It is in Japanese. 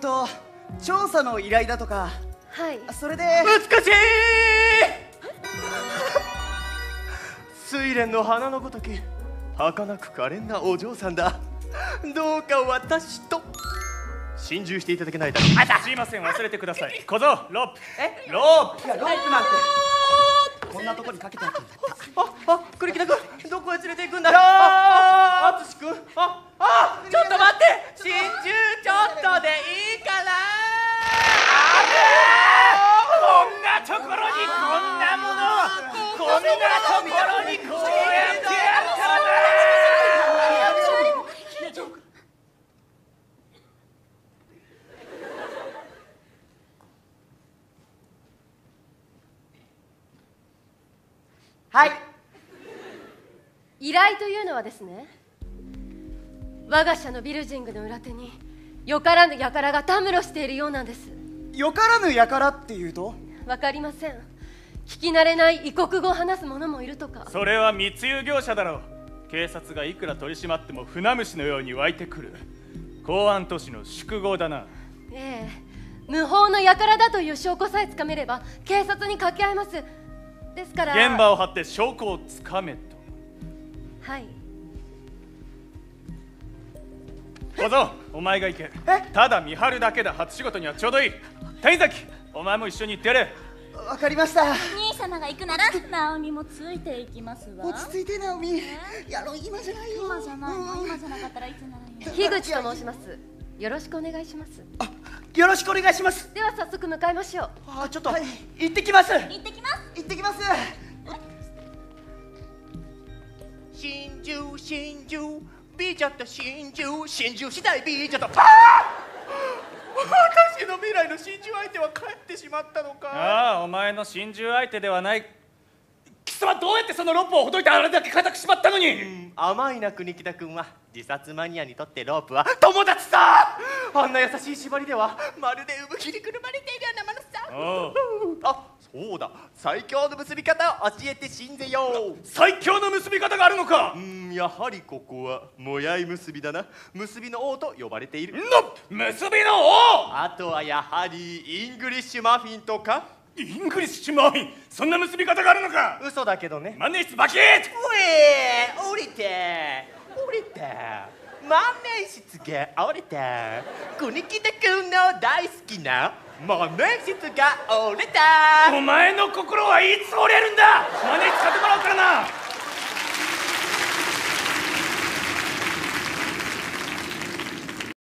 調査の依頼だとか。 はい。 それで。 美しい睡蓮の花のごとき儚く可憐なお嬢さんだ。どうか私と心中していただけないだろう。 すいません、忘れてください。小僧、ロープ。ロープ。 いや、ロープなんてこんなとこにかけてあったんだった。 栗木田君、どこへ連れて行くんだ。淳君、 ちょっと待って、心中ちょっとでいいから。こんなところにこんなもの、こんなところにこうやってやったらな。 はい。 依頼というのはですね、我が社のビルジングの裏手によからぬ輩がたむろしているようなんです。 よからぬ輩っていうと。 わかりません。聞き慣れない異国語を話す者もいるとか。 それは密輸業者だろう。警察がいくら取り締まっても船虫のように湧いてくる公安都市の宿業だな。 ええ、無法の輩だという証拠さえつかめれば警察に掛け合います。ですから現場を張って証拠をつかめと。 はい。 小僧、お前が行け。ただ見張るだけだ。初仕事にはちょうどいい。谷崎、お前も一緒に行ってやれ。 わかりました。 兄様が行くなら直美もついていきますわ。 落ち着いて、直美。やろう、今じゃないよ。 今じゃないの。今じゃなかったらいつならいいの。 樋口と申します。よろしくお願いします。 よろしくお願いします。 では早速向かいましょう。 ちょっと、行ってきます。 行ってきます。 行ってきます。 心中心中美女と心中心中したい美女と。私の未来の心中相手は帰ってしまったのか。 ああ、お前の心中相手ではない。貴様どうやってそのロープをほどいてあれだけ固くしまったのに。 甘いな国木田君は自殺マニアにとってロープは友達さ。あんな優しい縛りではまるで産木にくるまれているようなものさ。あ、そうだ、最強の結び方を教えてしんぜよう。 最強の結び方があるのか。 やはりここはもやい結びだな。結びの王と呼ばれている。 結びの王。 あとはやはりイングリッシュマフィンとか。 イングリッシュマフィン、そんな結び方があるのか。 嘘だけどね。 万年筆バキッ。 降りて降りて、万年筆が降りて、国木田君の大好きな万年筆が折れた。 お前の心はいつ折れるんだ。万年筆買ってもらうからな。